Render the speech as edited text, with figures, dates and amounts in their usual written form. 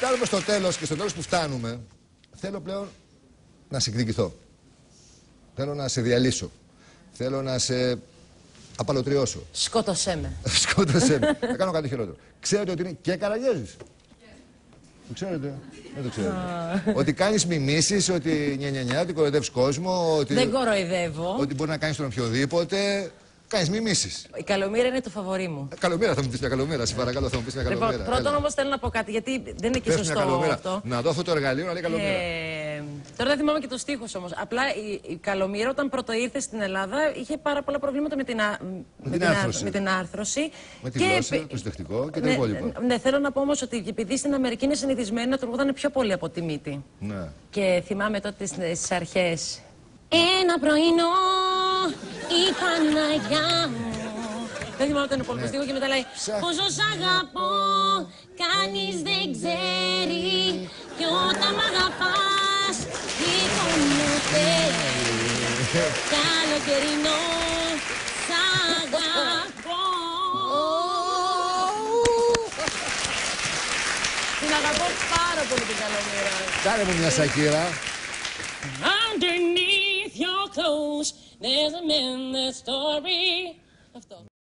φτάνουμε στο τέλος και στο τέλος που φτάνουμε, θέλω πλέον να σε εκδικηθώ. Θέλω να σε διαλύσω. Θέλω να σε απαλωτριώσω. Σκότωσέ με. Σκότωσέ με. Θα κάνω κάτι χειρότερο. Ξέρετε ότι είναι και Καραγιόζης. Το ξέρετε. Δεν το ξέρετε. Ότι κάνεις μιμήσεις, ότι νιανιανιά, ότι κοροϊδεύεις κόσμο. Ότι... Δεν κοροϊδεύω. Ότι μπορεί να κάνεις τον οποιοδήποτε. Κάνεις μιμήσεις. Η Καλομήρα είναι το φαβορί μου. Καλομήρα θα μου πεις μια Καλομήρα, σε παρακαλώ, θα μου πεις μια Καλομήρα. Λοιπόν, πρώτον όμως θέλω να πω κάτι, γιατί δεν είναι και σωστό αυτό. Να δω αυτό το εργαλείο να λέει Καλομήρα. Τώρα δεν θυμάμαι και το στίχος όμως. Απλά η Καλομήρα όταν πρώτο ήρθε στην Ελλάδα είχε πάρα πολλά προβλήματα με την άρθρωση. Με τη γλώσσα, το συντακτικό και τα υπόλοιπα. Ναι, θέλω να πω όμως ότι επειδή στην Αμερική είναι συνηθισμένοι να τραγουδάνε πιο πολύ από τη μύτη. Ναι. Και θυμάμαι τότε στις αρχές. Ένα πρωινό η Παναγιά μου. Δεν θυμάμαι τον υπόλοιπο στίχο και μετά λέει πόσο σ' αγαπώ, κανείς δεν ξέρει. Και όταν μ' αγαπάς, δίχως μου θέλει. Καλοκαιρινό, σ' αγαπώ. Την αγαπώ πάρα πολύ την Καλομήρα. Κάνε μου μια Σακύρα. Underneath your clothes, there's a man, that story. Αυτό.